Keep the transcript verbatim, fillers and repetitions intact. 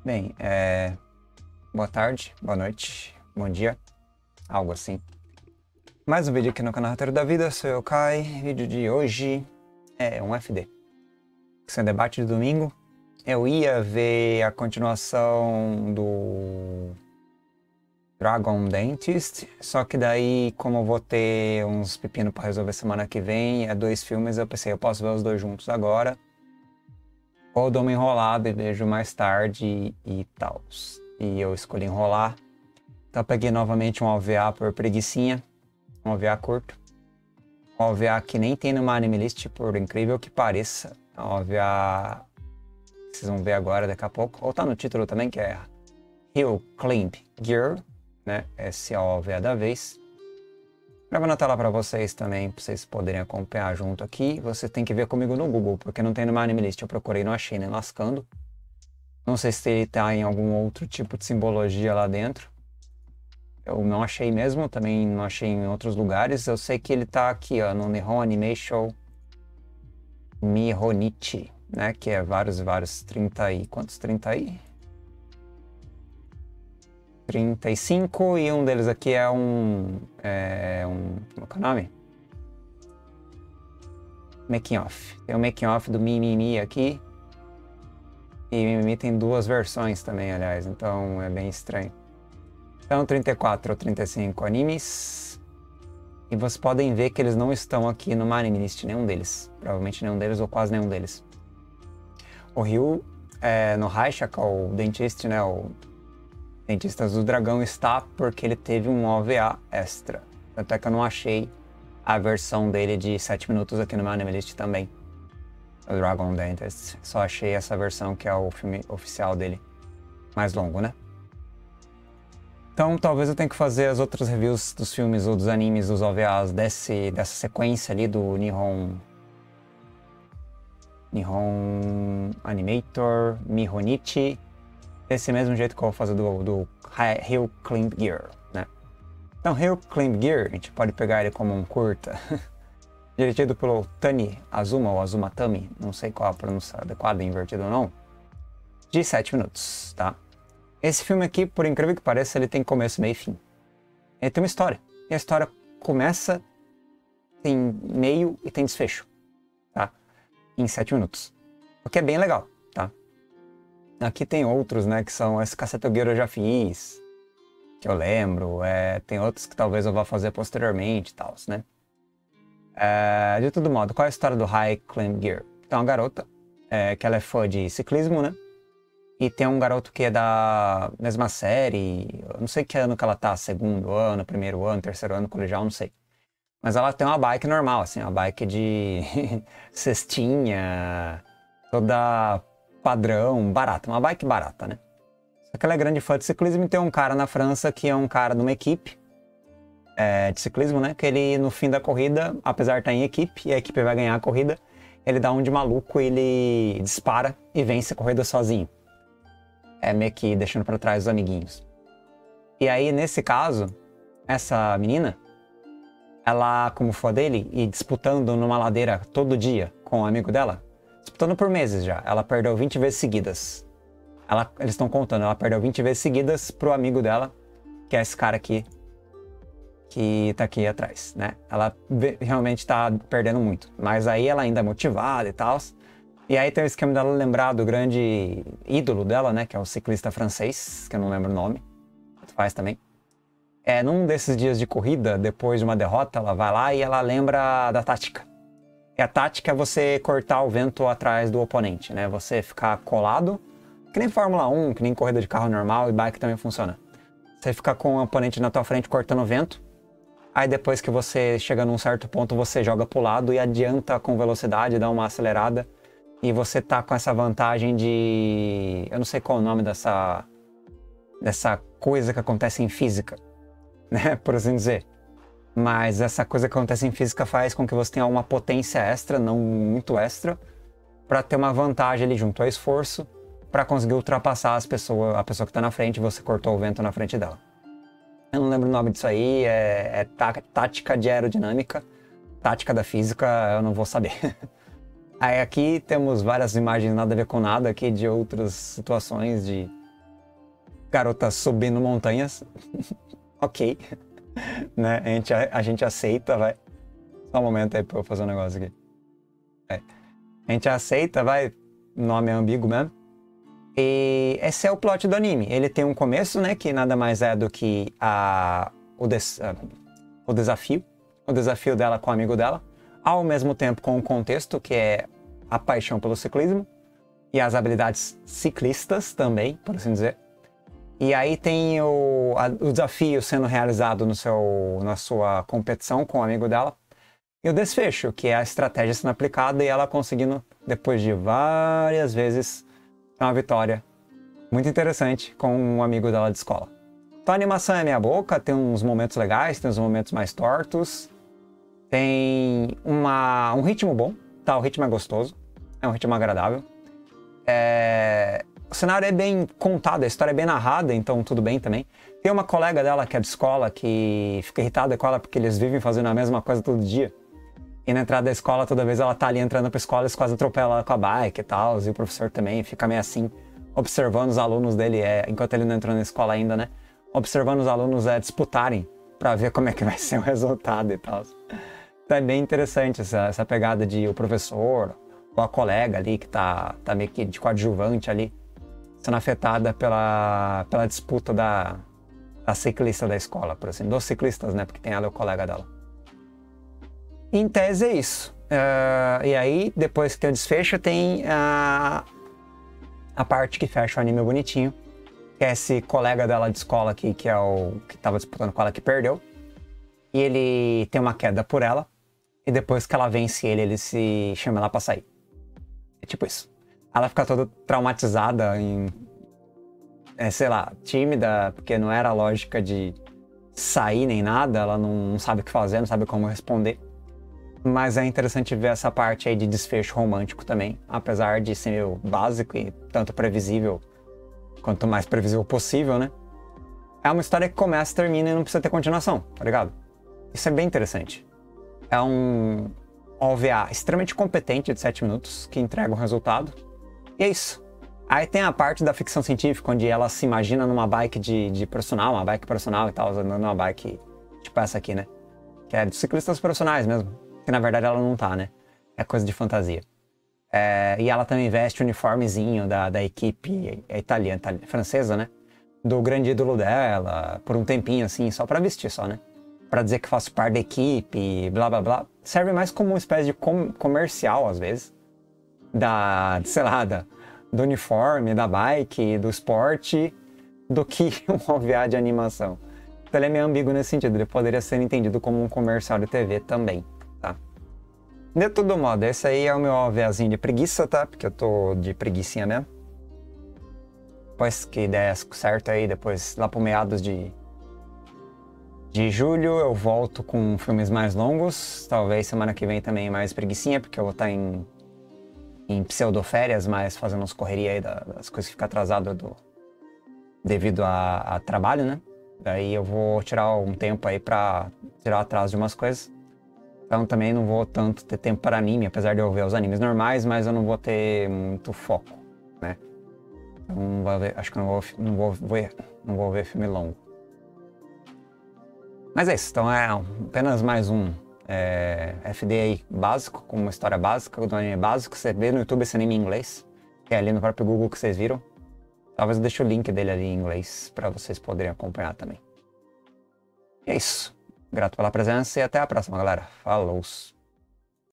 Bem, é... boa tarde, boa noite, bom dia, algo assim. Mais um vídeo aqui no canal Roteiro da Vida, sou eu, Kai. Vídeo de hoje é um F D. Esse é um debate de domingo. Eu ia ver a continuação do Dragon Dentist, só que daí, como eu vou ter uns pepinos para resolver semana que vem, é dois filmes, eu pensei, eu posso ver os dois juntos agora. Ou dou uma enrolada e vejo mais tarde e tal. E eu escolhi enrolar. Então eu peguei novamente um O V A por preguicinha. Um O V A curto. Um O V A que nem tem numa anime list, por incrível que pareça. É um O V A que vocês vão ver agora daqui a pouco. Ou tá no título também, que é Hill Climb Gear, né? Esse é o O V A da vez. Gravando na tela para vocês também, para vocês poderem acompanhar junto aqui. Você tem que ver comigo no Google, porque não tem numa anime list. Eu procurei, não achei, nem lascando. Não sei se ele tá em algum outro tipo de simbologia lá dentro. Eu não achei mesmo, também não achei em outros lugares. Eu sei que ele tá aqui, ó, no Nihon Animation Mihonichi, né? Que é vários, vários, trinta e... Quantos? trinta aí? trinta e cinco, e um deles aqui é um... É um... Como é o nome? Making Off. Tem o Making Off do Mimimi aqui. E Mimimi tem duas versões também, aliás, então é bem estranho. Então, trinta e quatro ou trinta e cinco animes. E vocês podem ver que eles não estão aqui no anime list, nenhum deles. Provavelmente nenhum deles, ou quase nenhum deles. O Ryu, é, no Haishaka, o Dentist, né, o Dentistas do Dragão, está porque ele teve um O V A extra. Tanto é que eu não achei a versão dele de sete minutos aqui no meu anime list também. O Dragon Dentist. Só achei essa versão que é o filme oficial dele. Mais longo, né? Então talvez eu tenha que fazer as outras reviews dos filmes ou dos animes, dos O V As desse, dessa sequência ali do Nihon... Nihon Animator Mihonichi. Desse mesmo jeito que eu vou fazer do, do Hill Climb Gear, né? Então, Hill Climb Gear, a gente pode pegar ele como um curta, dirigido pelo Tani Azuma, ou Azuma Tami, não sei qual a pronúncia adequada, invertido ou não, de sete minutos, tá? Esse filme aqui, por incrível que pareça, ele tem começo, meio e fim. Ele tem uma história, e a história começa, tem meio e tem desfecho, tá? Em sete minutos, o que é bem legal, tá? Aqui tem outros, né, que são esse Casetogueiro eu já fiz, que eu lembro, é, tem outros que talvez eu vá fazer posteriormente e tal, né? É, de todo modo, qual é a história do High Climb Gear? Tem uma garota, é, que ela é fã de ciclismo, né? E tem um garoto que é da mesma série, eu não sei que ano que ela tá, segundo ano, primeiro ano, terceiro ano, colegial, não sei. Mas ela tem uma bike normal, assim, uma bike de cestinha, toda... padrão, barata, uma bike barata, né? Só que ela é grande fã de ciclismo e tem um cara na França que é um cara de uma equipe é, de ciclismo, né? Que ele, no fim da corrida, apesar de estar em equipe, e a equipe vai ganhar a corrida, ele dá um de maluco, ele dispara e vence a corrida sozinho. É meio que deixando para trás os amiguinhos. E aí, nesse caso, essa menina, ela, como fã dele, e disputando numa ladeira todo dia com um amigo dela, disputando por meses já. Ela perdeu vinte vezes seguidas. Ela, eles estão contando, ela perdeu vinte vezes seguidas pro amigo dela, que é esse cara aqui, que tá aqui atrás, né? Ela realmente tá perdendo muito. Mas aí ela ainda é motivada e tal. E aí tem o esquema dela lembrar do grande ídolo dela, né? Que é o ciclista francês, que eu não lembro o nome. Faz também. É, num desses dias de corrida, depois de uma derrota, ela vai lá e ela lembra da tática. E a tática é você cortar o vento atrás do oponente, né? Você ficar colado, que nem Fórmula um, que nem corrida de carro normal, e bike também funciona. Você fica com o oponente na tua frente cortando o vento, aí depois que você chega num certo ponto, você joga pro lado e adianta com velocidade, dá uma acelerada, e você tá com essa vantagem de... Eu não sei qual é o nome dessa, dessa coisa que acontece em física, né? Por assim dizer. Mas essa coisa que acontece em física faz com que você tenha uma potência extra, não muito extra, para ter uma vantagem ali junto ao esforço, para conseguir ultrapassar as pessoas, a pessoa que está na frente e você cortou o vento na frente dela. Eu não lembro o nome disso aí, é, é tá, tática de aerodinâmica, tática da física, eu não vou saber. Aí aqui temos várias imagens nada a ver com nada aqui de outras situações de garotas subindo montanhas. Ok. Né? A gente, a, a gente aceita, vai. Só um momento aí pra eu fazer um negócio aqui. É. A gente aceita, vai. O nome é ambíguo mesmo. E esse é o plot do anime. Ele tem um começo, né? Que nada mais é do que a, o, des, a, o desafio. O desafio dela com o amigo dela. Ao mesmo tempo com o contexto, que é a paixão pelo ciclismo. E as habilidades ciclistas também, por assim dizer. E aí tem o, a, o desafio sendo realizado no seu, na sua competição com o amigo dela. E o desfecho, que é a estratégia sendo aplicada e ela conseguindo, depois de várias vezes, uma vitória muito interessante com um amigo dela de escola. Então a animação é meia boca, tem uns momentos legais, tem uns momentos mais tortos. Tem uma, um ritmo bom, tá? O ritmo é gostoso, é um ritmo agradável. É... O cenário é bem contado, a história é bem narrada, então tudo bem também. Tem uma colega dela que é de escola que fica irritada com ela porque eles vivem fazendo a mesma coisa todo dia. E na entrada da escola, toda vez ela tá ali entrando pra escola, eles quase atropelam ela com a bike e tal. E o professor também fica meio assim, observando os alunos dele, é, enquanto ele não entrou na escola ainda, né? Observando os alunos é, disputarem pra ver como é que vai ser o resultado e tal. Então é bem interessante essa, essa pegada de o professor ou a colega ali que tá, tá meio que de coadjuvante ali, sendo afetada pela, pela disputa da, da ciclista da escola, por assim, dos ciclistas, né? Porque tem ela e o colega dela. Em tese é isso. Uh, e aí, depois que tem o desfecho, tem a, a parte que fecha o anime bonitinho, que é esse colega dela de escola aqui, que é o que tava disputando com ela, que perdeu. E ele tem uma queda por ela, e depois que ela vence ele, ele se chama ela pra sair. É tipo isso. Ela fica toda traumatizada, em, é, sei lá, tímida, porque não era a lógica de sair nem nada, ela não, não sabe o que fazer, não sabe como responder. Mas é interessante ver essa parte aí de desfecho romântico também, apesar de ser meio básico e tanto previsível, quanto mais previsível possível, né? É uma história que começa, termina e não precisa ter continuação, tá ligado? Isso é bem interessante. É um O V A extremamente competente de sete minutos, que entrega um resultado. E é isso. Aí tem a parte da ficção científica, onde ela se imagina numa bike de, de profissional, uma bike profissional e tal, andando numa bike tipo essa aqui, né? Que é de ciclistas profissionais mesmo. Que na verdade ela não tá, né? É coisa de fantasia. É, e ela também veste o uniformezinho da, da equipe italiana, italiana, francesa, né? Do grande ídolo dela, por um tempinho assim, só pra vestir só, né? Pra dizer que faço parte da equipe, blá blá blá. Serve mais como uma espécie de com comercial, às vezes. Da, sei lá, da, do uniforme, da bike, do esporte, do que um O V A de animação. Então ele é meio ambíguo nesse sentido, ele poderia ser entendido como um comercial de T V também. Tá? De todo modo, esse aí é o meu OVAzinho de preguiça, tá? Porque eu tô de preguicinha mesmo. Depois que der certo aí, depois lá pro meados de, de julho, eu volto com filmes mais longos. Talvez semana que vem também mais preguicinha, porque eu vou estar em, em pseudo-férias, mas fazendo umas correrias aí das coisas que ficam atrasadas do, devido a, a trabalho, né? Daí eu vou tirar um tempo aí pra tirar o atraso de umas coisas. Então também não vou tanto ter tempo para anime, apesar de eu ver os animes normais, mas eu não vou ter muito foco, né? Não vou ver, acho que não vou, não vou ver, não vou ver filme longo. Mas é isso, então é apenas mais um é, F D aí básico, com uma história básica, do anime básico. Você vê no YouTube esse anime em inglês, que é ali no próprio Google que vocês viram. Talvez eu deixe o link dele ali em inglês para vocês poderem acompanhar também. E é isso. Grato pela presença e até a próxima, galera. Falou!